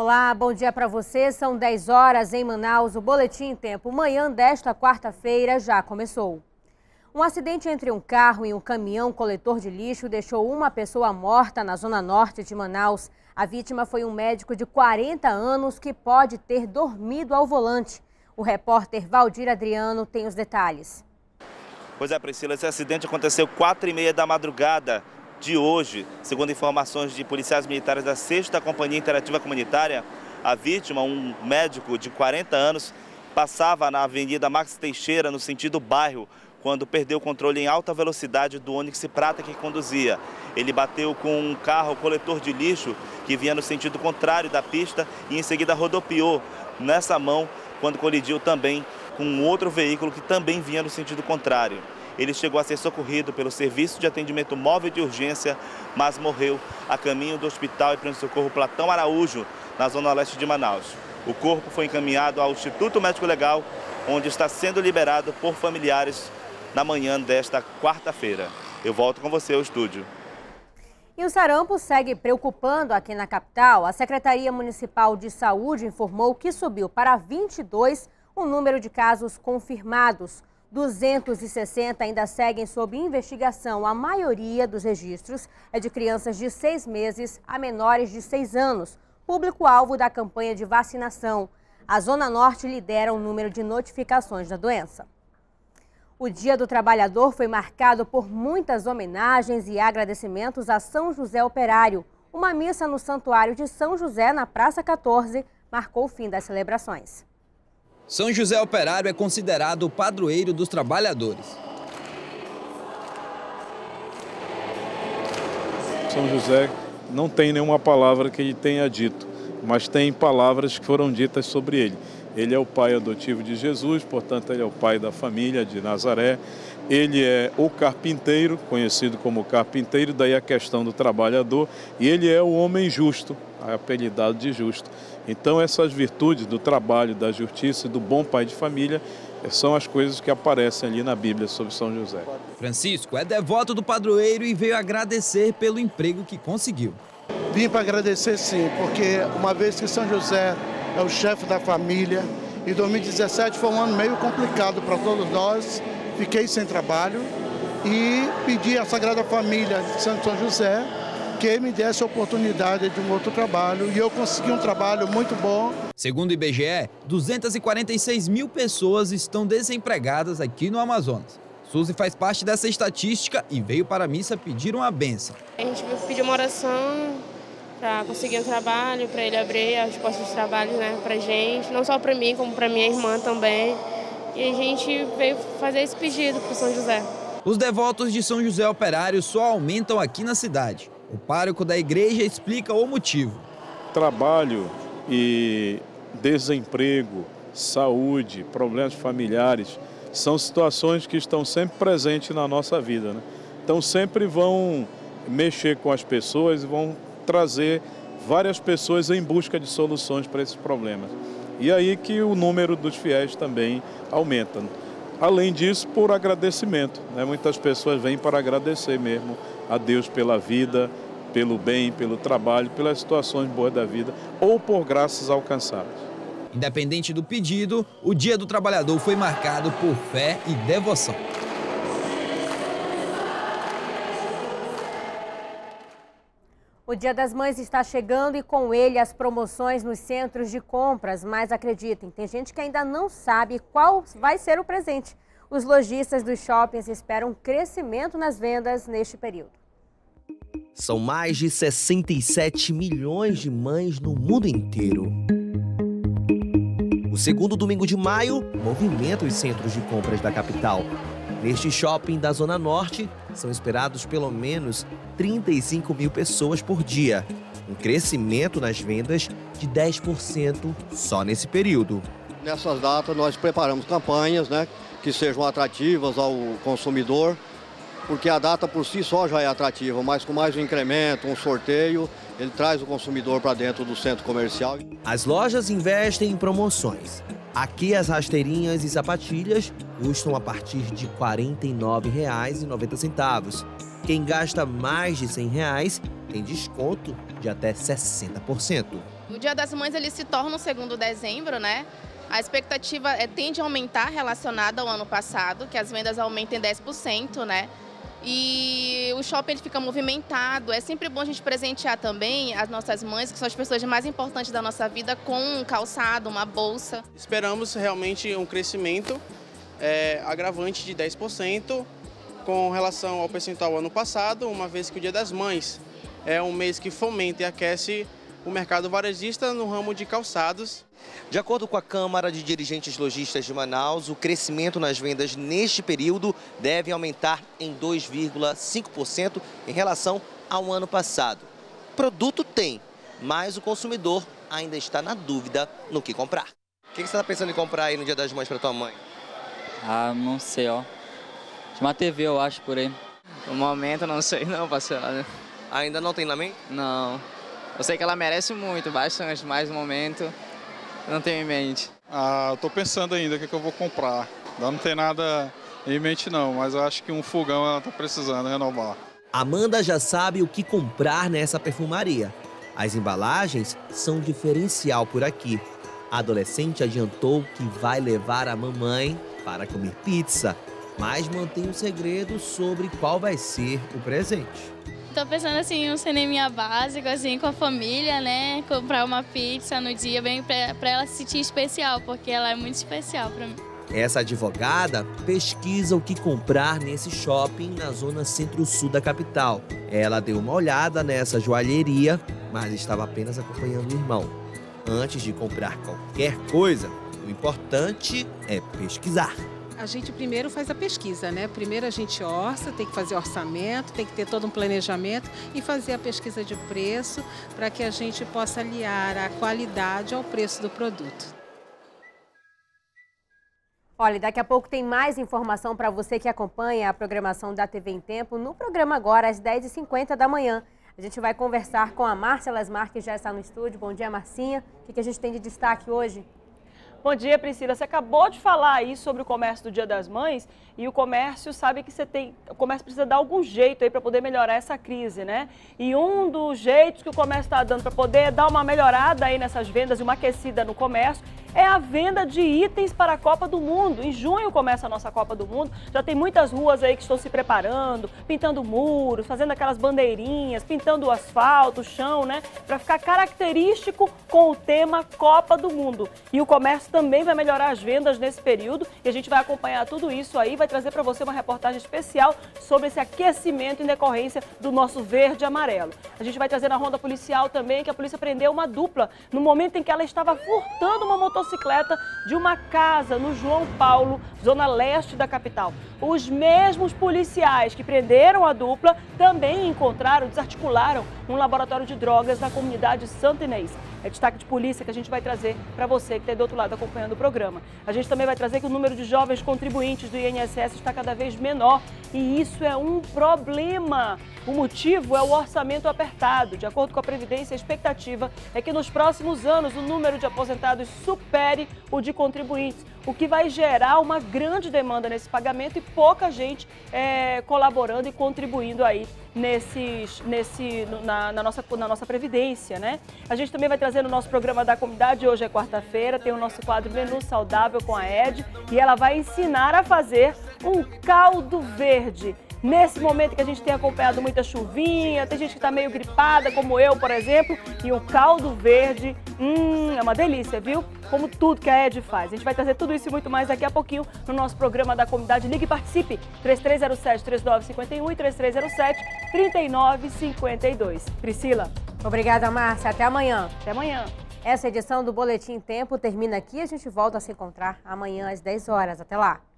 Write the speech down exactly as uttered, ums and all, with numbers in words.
Olá, bom dia para você. São dez horas em Manaus. O Boletim em Tempo manhã desta quarta-feira já começou. Um acidente entre um carro e um caminhão coletor de lixo deixou uma pessoa morta na zona norte de Manaus. A vítima foi um médico de quarenta anos que pode ter dormido ao volante. O repórter Valdir Adriano tem os detalhes. Pois é, Priscila, esse acidente aconteceu quatro e meia da madrugada de hoje. Segundo informações de policiais militares da sexta Companhia Interativa Comunitária, a vítima, um médico de quarenta anos, passava na Avenida Max Teixeira, no sentido bairro, quando perdeu o controle em alta velocidade do Onix Prata que conduzia. Ele bateu com um carro coletor de lixo que vinha no sentido contrário da pista e em seguida rodopiou nessa mão quando colidiu também com um outro veículo que também vinha no sentido contrário. Ele chegou a ser socorrido pelo Serviço de Atendimento Móvel de Urgência, mas morreu a caminho do Hospital e Pronto-Socorro Platão Araújo, na zona leste de Manaus. O corpo foi encaminhado ao Instituto Médico Legal, onde está sendo liberado por familiares na manhã desta quarta-feira. Eu volto com você ao estúdio. E o sarampo segue preocupando aqui na capital. A Secretaria Municipal de Saúde informou que subiu para vinte e dois o número de casos confirmados. duzentos e sessenta ainda seguem sob investigação. A maioria dos registros é de crianças de seis meses a menores de seis anos, público-alvo da campanha de vacinação. A Zona Norte lidera o número de notificações da doença. O Dia do Trabalhador foi marcado por muitas homenagens e agradecimentos a São José Operário. Uma missa no Santuário de São José, na Praça quatorze, marcou o fim das celebrações. São José Operário é considerado o padroeiro dos trabalhadores. São José não tem nenhuma palavra que ele tenha dito, mas tem palavras que foram ditas sobre ele. Ele é o pai adotivo de Jesus, portanto ele é o pai da família de Nazaré. Ele é o carpinteiro, conhecido como carpinteiro, daí a questão do trabalhador. E ele é o homem justo, apelidado de justo. Então essas virtudes do trabalho, da justiça e do bom pai de família são as coisas que aparecem ali na Bíblia sobre São José. Francisco é devoto do padroeiro e veio agradecer pelo emprego que conseguiu. Vim para agradecer sim, porque uma vez que São José é o chefe da família, e dois mil e dezessete foi um ano meio complicado para todos nós, fiquei sem trabalho e pedi à Sagrada Família de Santo São José que me desse a oportunidade de um outro trabalho, e eu consegui um trabalho muito bom. Segundo o I B G E, duzentas e quarenta e seis mil pessoas estão desempregadas aqui no Amazonas. Suzy faz parte dessa estatística e veio para a missa pedir uma bênção. A gente pediu uma oração para conseguir um trabalho, para ele abrir as portas de trabalho, né, para a gente, não só para mim, como para minha irmã também. E a gente veio fazer esse pedido para São José. Os devotos de São José Operário só aumentam aqui na cidade. O pároco da igreja explica o motivo. Trabalho e desemprego, saúde, problemas familiares, são situações que estão sempre presentes na nossa vida, né? Então sempre vão mexer com as pessoas e vão trazer várias pessoas em busca de soluções para esses problemas. E aí que o número dos fiéis também aumenta. Além disso, por agradecimento, né? Muitas pessoas vêm para agradecer mesmo a Deus pela vida, pelo bem, pelo trabalho, pelas situações boas da vida ou por graças alcançadas. Independente do pedido, o Dia do Trabalhador foi marcado por fé e devoção. O Dia das Mães está chegando e com ele as promoções nos centros de compras. Mas acreditem, tem gente que ainda não sabe qual vai ser o presente. Os lojistas dos shoppings esperam um crescimento nas vendas neste período. São mais de sessenta e sete milhões de mães no mundo inteiro. O segundo domingo de maio movimenta os centros de compras da capital. Neste shopping da Zona Norte, são esperados pelo menos trinta e cinco mil pessoas por dia. Um crescimento nas vendas de dez por cento só nesse período. Nessas datas nós preparamos campanhas, né, que sejam atrativas ao consumidor, porque a data por si só já é atrativa, mas com mais um incremento, um sorteio, ele traz o consumidor para dentro do centro comercial. As lojas investem em promoções. Aqui as rasteirinhas e sapatilhas custam a partir de quarenta e nove reais e noventa centavos. Quem gasta mais de cem reais tem desconto de até sessenta por cento. O Dia das Mães ele se torna no segundo de dezembro, né? A expectativa é, tende a aumentar relacionada ao ano passado, que as vendas aumentem dez por cento, né? E o shopping ele fica movimentado. É sempre bom a gente presentear também as nossas mães, que são as pessoas mais importantes da nossa vida, com um calçado, uma bolsa. Esperamos realmente um crescimento é, agravante de dez por cento com relação ao percentual ano passado, uma vez que o Dia das Mães é um mês que fomenta e aquece o mercado varejista no ramo de calçados. De acordo com a Câmara de Dirigentes Lojistas de Manaus, o crescimento nas vendas neste período deve aumentar em dois vírgula cinco por cento em relação ao ano passado. Produto tem, mas o consumidor ainda está na dúvida no que comprar. O que você está pensando em comprar aí no Dia das Mães para tua mãe? Ah, não sei, ó. Uma T V, eu acho, por aí. No momento, não sei não, parceiro. Ainda não tem na mente? Não. Eu sei que ela merece muito, bastante, mas no momento não tenho em mente. Ah, eu tô pensando ainda o que, que eu vou comprar. Não tem nada em mente não, mas eu acho que um fogão ela tá precisando renovar. Amanda já sabe o que comprar nessa perfumaria. As embalagens são diferencial por aqui. A adolescente adiantou que vai levar a mamãe para comer pizza, mas mantém um segredo sobre qual vai ser o presente. Tô pensando assim, um cineminha básico, assim, com a família, né? Comprar uma pizza no dia, bem pra, pra ela se sentir especial, porque ela é muito especial pra mim. Essa advogada pesquisa o que comprar nesse shopping na zona centro-sul da capital. Ela deu uma olhada nessa joalheria, mas estava apenas acompanhando o irmão. Antes de comprar qualquer coisa, o importante é pesquisar. A gente primeiro faz a pesquisa, né? Primeiro a gente orça, tem que fazer orçamento, tem que ter todo um planejamento e fazer a pesquisa de preço para que a gente possa aliar a qualidade ao preço do produto. Olha, daqui a pouco tem mais informação para você que acompanha a programação da T V em Tempo no programa agora às dez e cinquenta da manhã. A gente vai conversar com a Márcia Lesmar, que já está no estúdio. Bom dia, Marcinha. O que a gente tem de destaque hoje? Bom dia, Priscila. Você acabou de falar aí sobre o comércio do Dia das Mães e o comércio sabe que você tem, o comércio precisa dar algum jeito aí para poder melhorar essa crise, né? E um dos jeitos que o comércio está dando para poder dar uma melhorada aí nessas vendas e uma aquecida no comércio é a venda de itens para a Copa do Mundo. Em junho começa a nossa Copa do Mundo, já tem muitas ruas aí que estão se preparando, pintando muros, fazendo aquelas bandeirinhas, pintando o asfalto, o chão, né? Para ficar característico com o tema Copa do Mundo. E o comércio também vai melhorar as vendas nesse período e a gente vai acompanhar tudo isso aí, vai trazer para você uma reportagem especial sobre esse aquecimento em decorrência do nosso verde e amarelo. A gente vai trazer na ronda policial também que a polícia prendeu uma dupla no momento em que ela estava furtando uma motocicleta de uma casa no João Paulo, zona leste da capital. Os mesmos policiais que prenderam a dupla também encontraram, desarticularam um laboratório de drogas na comunidade Santo Inês. É destaque de polícia que a gente vai trazer para você que está do outro lado acompanhando o programa. A gente também vai trazer que o número de jovens contribuintes do I N S S está cada vez menor e isso é um problema. O motivo é o orçamento apertado. De acordo com a Previdência, a expectativa é que nos próximos anos o número de aposentados supere o de contribuintes, o que vai gerar uma grande demanda nesse pagamento e pouca gente é, colaborando e contribuindo aí nesses, nesse, na, na, nossa, na nossa Previdência, né? A gente também vai trazer no nosso programa da comunidade, hoje é quarta-feira, tem o nosso quadro Menu Saudável com a Ed e ela vai ensinar a fazer um caldo verde. Nesse momento que a gente tem acompanhado muita chuvinha, tem gente que está meio gripada, como eu, por exemplo, e o caldo verde, hum, é uma delícia, viu? Como tudo que a Ed faz. A gente vai trazer tudo isso e muito mais daqui a pouquinho no nosso programa da comunidade. Ligue e participe, três três zero sete, três nove cinco um e três três zero sete, três nove cinco dois. Priscila. Obrigada, Márcia. Até amanhã. Até amanhã. Essa edição do Boletim Tempo termina aqui. A gente volta a se encontrar amanhã às dez horas. Até lá.